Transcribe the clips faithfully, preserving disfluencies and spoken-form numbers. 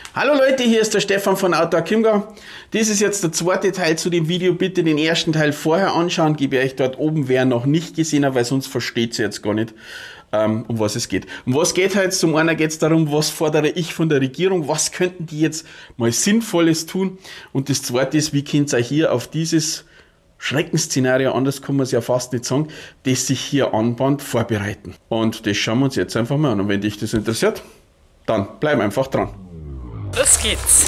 Hallo Leute, hier ist der Stefan von Auto Chiemgau. Dies ist jetzt der zweite Teil zu dem Video. Bitte den ersten Teil vorher anschauen, gebe ich euch dort oben, wer noch nicht gesehen hat, weil sonst versteht ihr jetzt gar nicht, ähm, um was es geht. Um was geht es? Zum einen geht es darum, was fordere ich von der Regierung, was könnten die jetzt mal Sinnvolles tun? Und das zweite ist, wie könnt ihr euch hier auf dieses Schreckensszenario, anders kann man es ja fast nicht sagen, das sich hier anbahnt, vorbereiten. Und das schauen wir uns jetzt einfach mal an. Und wenn dich das interessiert, dann bleib einfach dran. Los geht's!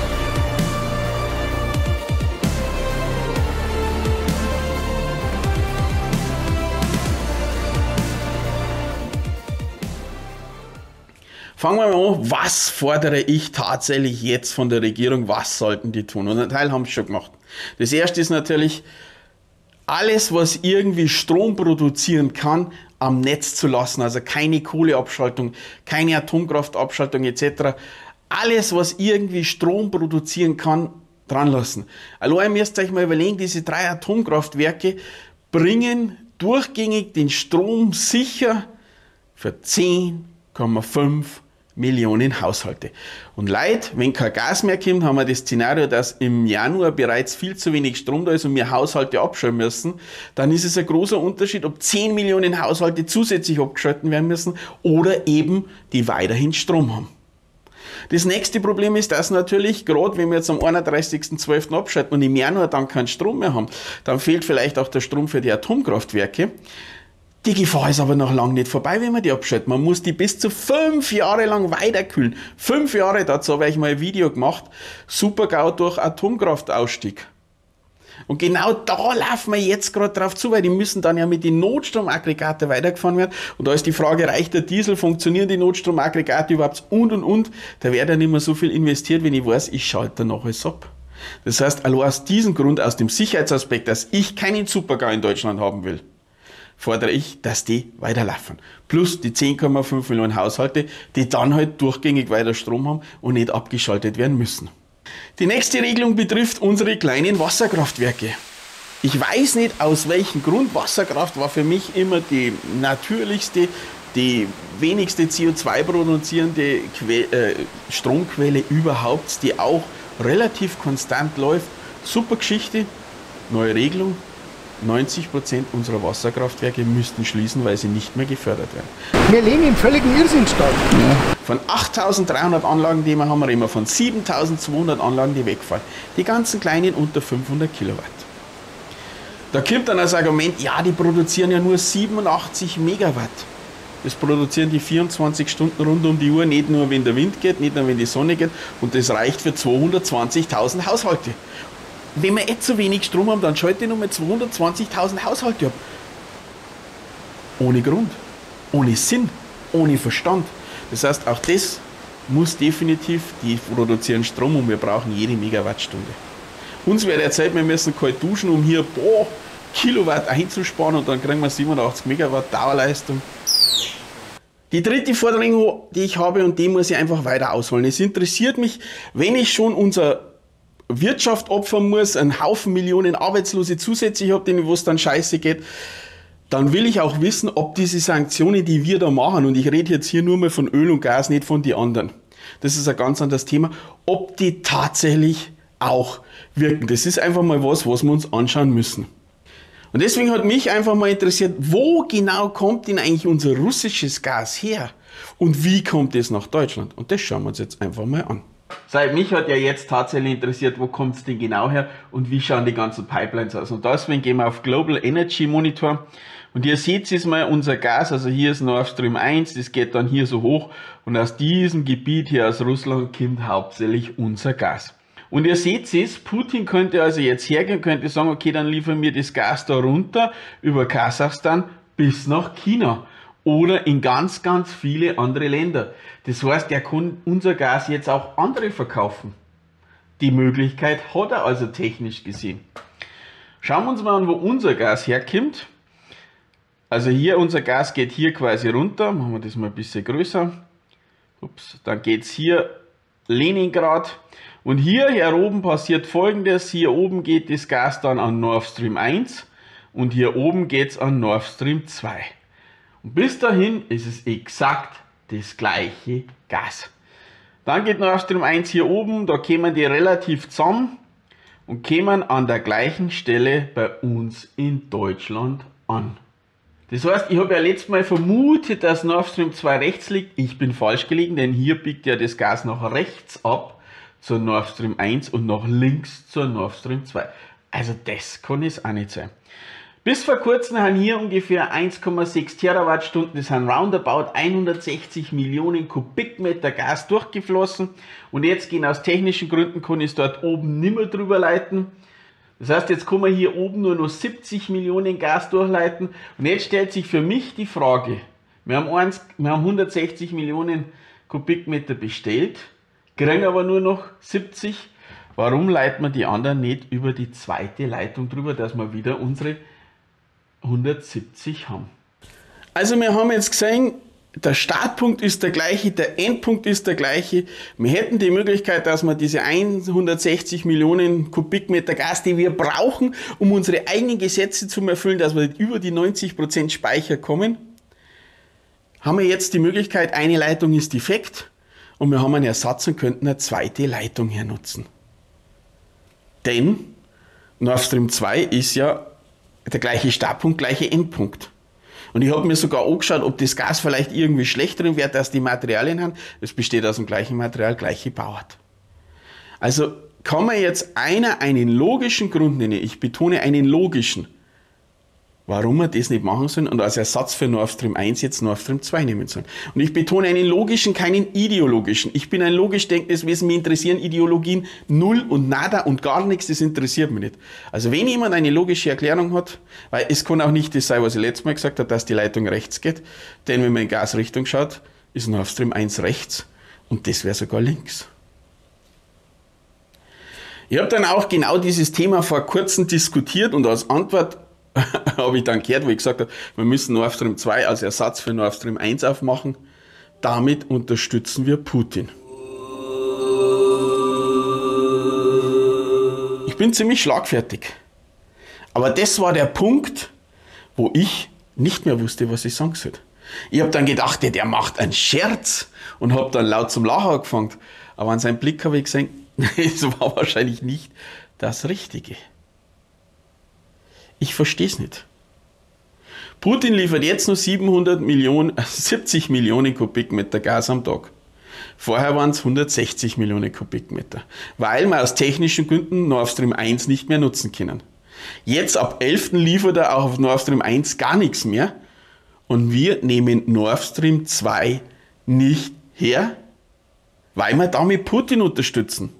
Fangen wir mal an, was fordere ich tatsächlich jetzt von der Regierung, was sollten die tun? Und ein Teil haben sie schon gemacht. Das erste ist natürlich, alles was irgendwie Strom produzieren kann, am Netz zu lassen, also keine Kohleabschaltung, keine Atomkraftabschaltung et cetera. Alles, was irgendwie Strom produzieren kann, dran lassen. Allein müsst ihr euch mal überlegen, diese drei Atomkraftwerke bringen durchgängig den Strom sicher für zehn Komma fünf Millionen Haushalte. Und Leute, wenn kein Gas mehr kommt, haben wir das Szenario, dass im Januar bereits viel zu wenig Strom da ist und wir Haushalte abschalten müssen, dann ist es ein großer Unterschied, ob zehn Millionen Haushalte zusätzlich abgeschalten werden müssen oder eben die weiterhin Strom haben. Das nächste Problem ist, dass natürlich, gerade wenn wir jetzt am einunddreißigsten zwölften abschalten und im Januar dann keinen Strom mehr haben, dann fehlt vielleicht auch der Strom für die Atomkraftwerke. Die Gefahr ist aber noch lange nicht vorbei, wenn man die abschaltet. Man muss die bis zu fünf Jahre lang weiterkühlen. Fünf Jahre, dazu habe ich mal ein Video gemacht. Super-GAU durch Atomkraftausstieg. Und genau da laufen wir jetzt gerade drauf zu, weil die müssen dann ja mit den Notstromaggregaten weitergefahren werden. Und da ist die Frage, reicht der Diesel, funktionieren die Notstromaggregate überhaupt und und und. Da wird ja nicht mehr so viel investiert, wenn ich weiß, ich schalte danach alles ab. Das heißt, allein aus diesem Grund, aus dem Sicherheitsaspekt, dass ich keinen Super-GAU in Deutschland haben will, fordere ich, dass die weiterlaufen. Plus die zehn Komma fünf Millionen Haushalte, die dann halt durchgängig weiter Strom haben und nicht abgeschaltet werden müssen. Die nächste Regelung betrifft unsere kleinen Wasserkraftwerke. Ich weiß nicht aus welchem Grund, Wasserkraft war für mich immer die natürlichste, die wenigste C O zwei produzierende Que- äh, Stromquelle überhaupt, die auch relativ konstant läuft. Super Geschichte, neue Regelung. neunzig Prozent unserer Wasserkraftwerke müssten schließen, weil sie nicht mehr gefördert werden. Wir leben im völligen Irrsinnstand. Ja. Von achttausenddreihundert Anlagen, die wir haben, reden wir von siebentausendzweihundert Anlagen, die wegfallen. Die ganzen kleinen unter fünfhundert Kilowatt. Da kommt dann als Argument, ja, die produzieren ja nur siebenundachtzig Megawatt. Das produzieren die vierundzwanzig Stunden rund um die Uhr, nicht nur wenn der Wind geht, nicht nur wenn die Sonne geht. Und das reicht für zweihundertzwanzigtausend Haushalte. Wenn wir jetzt so wenig Strom haben, dann schalte ich nochmal zweihundertzwanzigtausend Haushalte ab. Ohne Grund, ohne Sinn, ohne Verstand. Das heißt, auch das muss definitiv, die produzieren Strom und wir brauchen jede Megawattstunde. Uns wird erzählt, wir müssen kalt duschen, um hier boah, Kilowatt einzusparen und dann kriegen wir siebenundachtzig Megawatt Dauerleistung. Die dritte Forderung, die ich habe, und die muss ich einfach weiter ausholen. Es interessiert mich, wenn ich schon unser Wirtschaft opfern muss, einen Haufen Millionen Arbeitslose zusätzlich habe, denen wo es dann scheiße geht, dann will ich auch wissen, ob diese Sanktionen, die wir da machen, und ich rede jetzt hier nur mal von Öl und Gas, nicht von den anderen, das ist ein ganz anderes Thema, ob die tatsächlich auch wirken. Das ist einfach mal was, was wir uns anschauen müssen. Und deswegen hat mich einfach mal interessiert, wo genau kommt denn eigentlich unser russisches Gas her? Und wie kommt es nach Deutschland? Und das schauen wir uns jetzt einfach mal an. So, mich hat ja jetzt tatsächlich interessiert, wo kommt es denn genau her und wie schauen die ganzen Pipelines aus. Und deswegen gehen wir auf Global Energy Monitor und ihr seht jetzt mal unser Gas, also hier ist Nord Stream eins, das geht dann hier so hoch und aus diesem Gebiet hier aus Russland kommt hauptsächlich unser Gas. Und ihr seht es, Putin könnte also jetzt hergehen, könnte sagen, okay, dann liefern wir das Gas da runter über Kasachstan bis nach China. Oder in ganz, ganz viele andere Länder. Das heißt, er kann unser Gas jetzt auch andere verkaufen. Die Möglichkeit hat er also technisch gesehen. Schauen wir uns mal an, wo unser Gas herkommt. Also hier, unser Gas geht hier quasi runter. Machen wir das mal ein bisschen größer. Ups, dann geht es hier Leningrad. Und hier, hier oben passiert Folgendes. Hier oben geht das Gas dann an Nord Stream eins. Und hier oben geht es an Nord Stream zwei. Und bis dahin ist es exakt das gleiche Gas. Dann geht Nord Stream eins hier oben, da kämen die relativ zusammen und kämen an der gleichen Stelle bei uns in Deutschland an. Das heißt, ich habe ja letztes Mal vermutet, dass Nord Stream zwei rechts liegt. Ich bin falsch gelegen, denn hier biegt ja das Gas nach rechts ab zur Nord Stream eins und nach links zur Nord Stream zwei. Also das kann es auch nicht sein. Bis vor kurzem haben hier ungefähr eins Komma sechs Terawattstunden, das sind roundabout hundertsechzig Millionen Kubikmeter Gas durchgeflossen. Und jetzt gehen aus technischen Gründen, kann ich es dort oben nicht mehr drüber leiten. Das heißt, jetzt kann man hier oben nur noch siebzig Millionen Gas durchleiten. Und jetzt stellt sich für mich die Frage, wir haben, eins, wir haben hundertsechzig Millionen Kubikmeter bestellt, kriegen aber nur noch siebzig. Warum leiten wir die anderen nicht über die zweite Leitung drüber, dass wir wieder unsere hundertsiebzig haben? Also wir haben jetzt gesehen, der Startpunkt ist der gleiche, der Endpunkt ist der gleiche. Wir hätten die Möglichkeit, dass wir diese hundertsechzig Millionen Kubikmeter Gas, die wir brauchen, um unsere eigenen Gesetze zu erfüllen, dass wir über die neunzig Prozent Speicher kommen, haben wir jetzt die Möglichkeit, eine Leitung ist defekt und wir haben einen Ersatz und könnten eine zweite Leitung hier nutzen. Denn Nord Stream zwei ist ja der gleiche Startpunkt, gleiche Endpunkt. Und ich habe mir sogar angeschaut, ob das Gas vielleicht irgendwie schlechteren Wert als die Materialien haben. Das besteht aus dem gleichen Material, gleiche Bauart. Also kann man jetzt einer einen logischen Grund nennen, ich betone einen logischen, warum wir das nicht machen sollen und als Ersatz für Nord Stream eins jetzt Nord Stream zwei nehmen sollen. Und ich betone einen logischen, keinen ideologischen. Ich bin ein logisch denkendes Wesen, mich interessieren Ideologien null und nada und gar nichts, das interessiert mich nicht. Also wenn jemand eine logische Erklärung hat, weil es kann auch nicht das sein, was ich letztes Mal gesagt habe, dass die Leitung rechts geht, denn wenn man in Gasrichtung schaut, ist Nord Stream eins rechts und das wäre sogar links. Ich habe dann auch genau dieses Thema vor kurzem diskutiert und als Antwort habe ich dann gehört, wo ich gesagt habe, wir müssen Nord Stream zwei als Ersatz für Nord Stream eins aufmachen. Damit unterstützen wir Putin. Ich bin ziemlich schlagfertig. Aber das war der Punkt, wo ich nicht mehr wusste, was ich sagen soll. Ich habe dann gedacht, der macht einen Scherz und habe dann laut zum Lachen angefangen. Aber an seinem Blick habe ich gesehen, es war wahrscheinlich nicht das Richtige. Ich verstehe es nicht. Putin liefert jetzt nur siebenhundert Millionen, siebzig Millionen Kubikmeter Gas am Tag. Vorher waren es hundertsechzig Millionen Kubikmeter, weil wir aus technischen Gründen Nord Stream eins nicht mehr nutzen können. Jetzt ab elften liefert er auch auf Nord Stream eins gar nichts mehr und wir nehmen Nord Stream zwei nicht her, weil wir damit Putin unterstützen.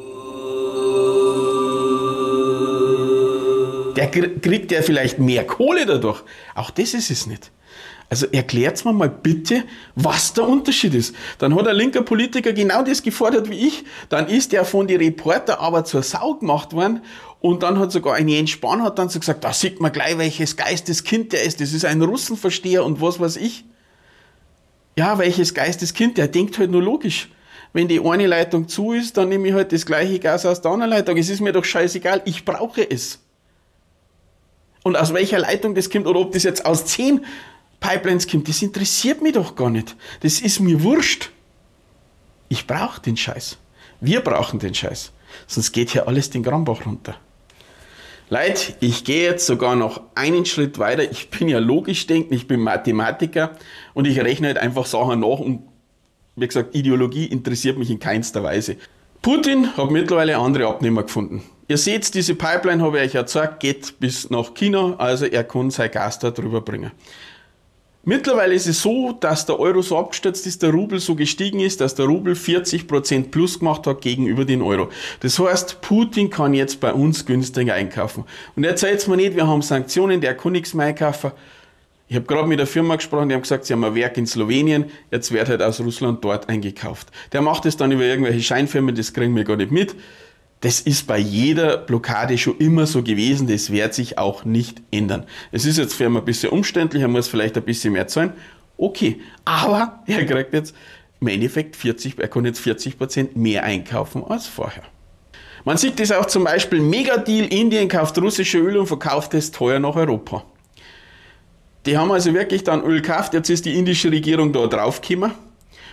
Der kriegt ja vielleicht mehr Kohle dadurch. Auch das ist es nicht. Also erklärt mir mal bitte, was der Unterschied ist. Dann hat ein linker Politiker genau das gefordert wie ich. Dann ist der von den Reporter aber zur Sau gemacht worden. Und dann hat sogar ein Jens Spahn hat dann so gesagt, da sieht man gleich, welches Geisteskind der ist. Das ist ein Russenversteher und was weiß ich. Ja, welches Geisteskind, der denkt halt nur logisch. Wenn die eine Leitung zu ist, dann nehme ich halt das gleiche Gas aus der anderen Leitung. Es ist mir doch scheißegal, ich brauche es. Und aus welcher Leitung das kommt oder ob das jetzt aus zehn Pipelines kommt, das interessiert mich doch gar nicht. Das ist mir wurscht. Ich brauche den Scheiß. Wir brauchen den Scheiß. Sonst geht hier alles den Grambach runter. Leute, ich gehe jetzt sogar noch einen Schritt weiter. Ich bin ja logisch denkend, ich bin Mathematiker und ich rechne halt einfach Sachen nach und wie gesagt, Ideologie interessiert mich in keinster Weise. Putin hat mittlerweile andere Abnehmer gefunden. Ihr seht, diese Pipeline, habe ich euch ja gesagt, geht bis nach China, also er kann sein Gas da drüber bringen. Mittlerweile ist es so, dass der Euro so abgestürzt ist, der Rubel so gestiegen ist, dass der Rubel vierzig Prozent plus gemacht hat gegenüber den Euro. Das heißt, Putin kann jetzt bei uns günstiger einkaufen. Und erzählt mir nicht, wir haben Sanktionen, der kann nichts mehr einkaufen. Ich habe gerade mit der Firma gesprochen, die haben gesagt, sie haben ein Werk in Slowenien, jetzt wird halt aus Russland dort eingekauft. Der macht es dann über irgendwelche Scheinfirmen, das kriegen wir gar nicht mit. Das ist bei jeder Blockade schon immer so gewesen, das wird sich auch nicht ändern. Es ist jetzt für ihn ein bisschen umständlich, er muss vielleicht ein bisschen mehr zahlen, okay, aber er kriegt jetzt im Endeffekt vierzig, er kann jetzt vierzig Prozent mehr einkaufen als vorher. Man sieht das auch zum Beispiel, Megadeal, Indien kauft russische Öl und verkauft es teuer nach Europa. Die haben also wirklich dann Öl gekauft, jetzt ist die indische Regierung da draufgekommen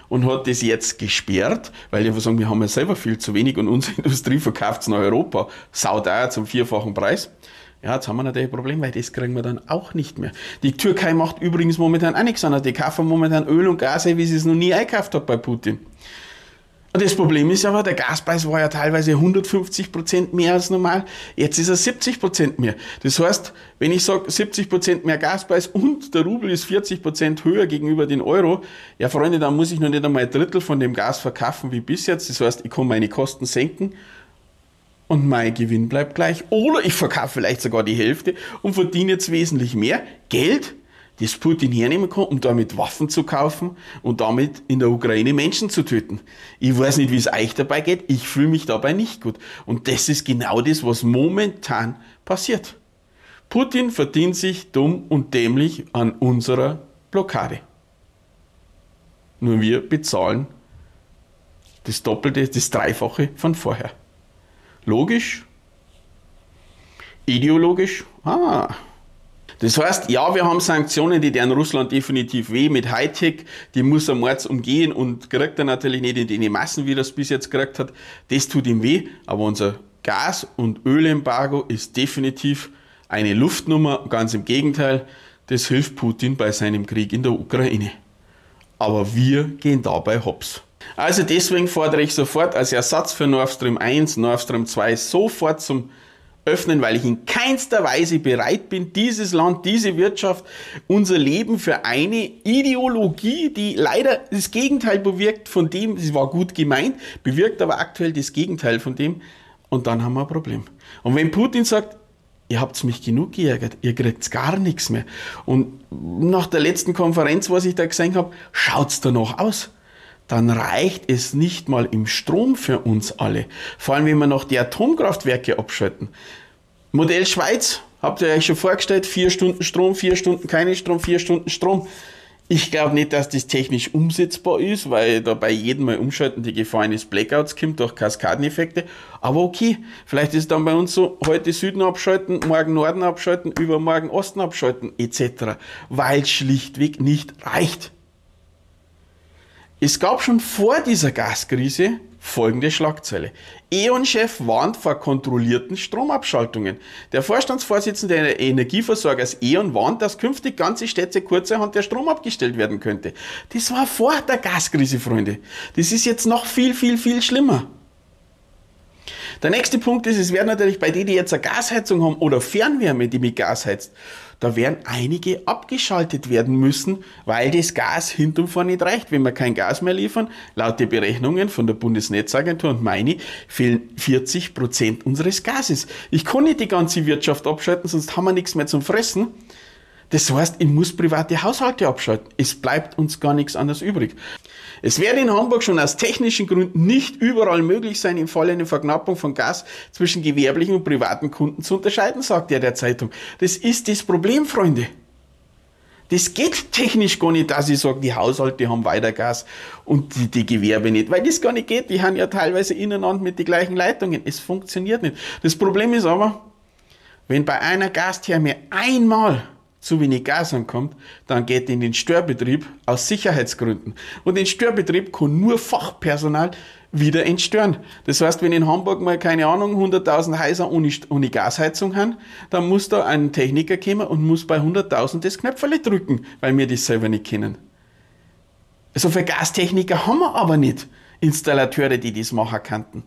und hat das jetzt gesperrt, weil die sagen, wir haben ja selber viel zu wenig und unsere Industrie verkauft es nach Europa sauteuer zum vierfachen Preis. Ja, jetzt haben wir natürlich ein Problem, weil das kriegen wir dann auch nicht mehr. Die Türkei macht übrigens momentan auch nichts anderes. Die kaufen momentan Öl und Gas, wie sie es noch nie eingekauft hat bei Putin. Und das Problem ist aber, der Gaspreis war ja teilweise hundertfünfzig Prozent mehr als normal. Jetzt ist er siebzig Prozent mehr. Das heißt, wenn ich sage siebzig Prozent mehr Gaspreis und der Rubel ist vierzig Prozent höher gegenüber den Euro, ja Freunde, dann muss ich noch nicht einmal ein Drittel von dem Gas verkaufen wie bis jetzt. Das heißt, ich kann meine Kosten senken und mein Gewinn bleibt gleich. Oder ich verkaufe vielleicht sogar die Hälfte und verdiene jetzt wesentlich mehr Geld, das Putin hernehmen kann, um damit Waffen zu kaufen und damit in der Ukraine Menschen zu töten. Ich weiß nicht, wie es euch dabei geht, ich fühle mich dabei nicht gut. Und das ist genau das, was momentan passiert. Putin verdient sich dumm und dämlich an unserer Blockade. Nur wir bezahlen das Doppelte, das Dreifache von vorher. Logisch? Ideologisch? Ah. Das heißt, ja, wir haben Sanktionen, die deren Russland definitiv weh mit Hightech, die muss er mords umgehen und kriegt er natürlich nicht in die Massen, wie er es bis jetzt gekriegt hat. Das tut ihm weh, aber unser Gas- und Ölembargo ist definitiv eine Luftnummer, ganz im Gegenteil, das hilft Putin bei seinem Krieg in der Ukraine. Aber wir gehen dabei hops. Also deswegen fordere ich sofort als Ersatz für Nord Stream eins, Nord Stream zwei sofort zum öffnen, weil ich in keinster Weise bereit bin, dieses Land, diese Wirtschaft, unser Leben für eine Ideologie, die leider das Gegenteil bewirkt von dem, es war gut gemeint, bewirkt aber aktuell das Gegenteil von dem und dann haben wir ein Problem. Und wenn Putin sagt, ihr habt mich genug geärgert, ihr kriegt gar nichts mehr und nach der letzten Konferenz, was ich da gesehen habe, schaut's danach aus. Dann reicht es nicht mal im Strom für uns alle. Vor allem, wenn wir noch die Atomkraftwerke abschalten. Modell Schweiz, habt ihr euch schon vorgestellt, vier Stunden Strom, vier Stunden keinen Strom, vier Stunden Strom. Ich glaube nicht, dass das technisch umsetzbar ist, weil da bei jedem Mal umschalten die Gefahr eines Blackouts kommt durch Kaskadeneffekte. Aber okay, vielleicht ist es dann bei uns so, heute Süden abschalten, morgen Norden abschalten, übermorgen Osten abschalten et cetera. Weil es schlichtweg nicht reicht. Es gab schon vor dieser Gaskrise folgende Schlagzeile. E.ON-Chef warnt vor kontrollierten Stromabschaltungen. Der Vorstandsvorsitzende der Energieversorgers E.ON warnt, dass künftig ganze Städte kurzerhand der Strom abgestellt werden könnte. Das war vor der Gaskrise, Freunde. Das ist jetzt noch viel, viel, viel schlimmer. Der nächste Punkt ist, es werden natürlich bei denen, die jetzt eine Gasheizung haben oder Fernwärme, die mit Gas heizt, da werden einige abgeschaltet werden müssen, weil das Gas hinten und vorne nicht reicht. Wenn wir kein Gas mehr liefern, laut der Berechnungen von der Bundesnetzagentur und meine, fehlen vierzig Prozent unseres Gases. Ich kann nicht die ganze Wirtschaft abschalten, sonst haben wir nichts mehr zum Fressen. Das heißt, ich muss private Haushalte abschalten. Es bleibt uns gar nichts anderes übrig. Es werde in Hamburg schon aus technischen Gründen nicht überall möglich sein, im Falle einer Verknappung von Gas zwischen gewerblichen und privaten Kunden zu unterscheiden, sagt er der Zeitung. Das ist das Problem, Freunde. Das geht technisch gar nicht, dass ich sage, die Haushalte haben weiter Gas und die, die Gewerbe nicht, weil das gar nicht geht. Die haben ja teilweise ineinander mit den gleichen Leitungen. Es funktioniert nicht. Das Problem ist aber, wenn bei einer Gastherme einmal zu wenig Gas ankommt, dann geht in den Störbetrieb aus Sicherheitsgründen. Und den Störbetrieb kann nur Fachpersonal wieder entstören. Das heißt, wenn in Hamburg mal, keine Ahnung, hunderttausend Häuser ohne, ohne Gasheizung haben, dann muss da ein Techniker kommen und muss bei hunderttausend das Knöpferle drücken, weil wir das selber nicht kennen. So viele Gastechniker haben wir aber nicht, Installateure, die das machen könnten.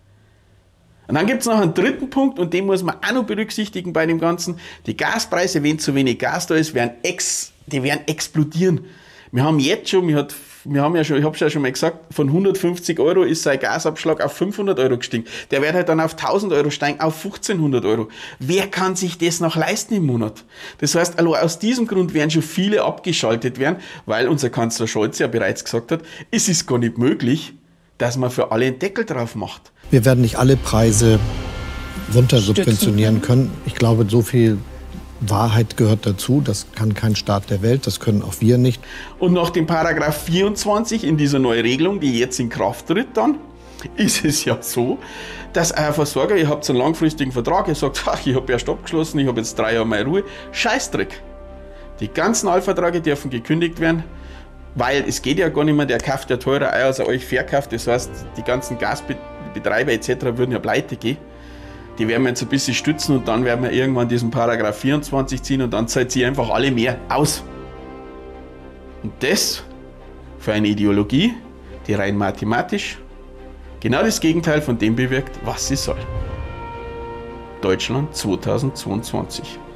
Und dann gibt es noch einen dritten Punkt und den muss man auch noch berücksichtigen bei dem Ganzen. Die Gaspreise, wenn zu wenig Gas da ist, werden ex, die werden explodieren. Wir haben jetzt schon, wir, hat, wir haben ja schon, ich habe es ja schon mal gesagt, von hundertfünfzig Euro ist sein Gasabschlag auf fünfhundert Euro gestiegen. Der wird halt dann auf tausend Euro steigen, auf fünfzehnhundert Euro. Wer kann sich das noch leisten im Monat? Das heißt, also aus diesem Grund werden schon viele abgeschaltet werden, weil unser Kanzler Scholz ja bereits gesagt hat, es ist gar nicht möglich, dass man für alle einen Deckel drauf macht. Wir werden nicht alle Preise runter subventionieren können. Ich glaube, so viel Wahrheit gehört dazu. Das kann kein Staat der Welt, das können auch wir nicht. Und nach dem Paragraph vierundzwanzig in dieser neuen Regelung, die jetzt in Kraft tritt dann, ist es ja so, dass euer Versorger, ihr habt einen langfristigen Vertrag, ihr sagt, ach, ich habe erst abgeschlossen, ich habe jetzt drei Jahre meine Ruhe. Scheißdreck. Die ganzen Altverträge dürfen gekündigt werden. weil es geht ja gar nicht mehr, der kauft ja teure Eier, als er euch verkauft. Das heißt, die ganzen Gasbetreiber et cetera würden ja pleite gehen. Die werden wir jetzt ein bisschen stützen und dann werden wir irgendwann diesen Paragraph vierundzwanzig ziehen und dann zahlt sie einfach alle mehr aus. Und das für eine Ideologie, die rein mathematisch genau das Gegenteil von dem bewirkt, was sie soll. Deutschland zweitausendzweiundzwanzig.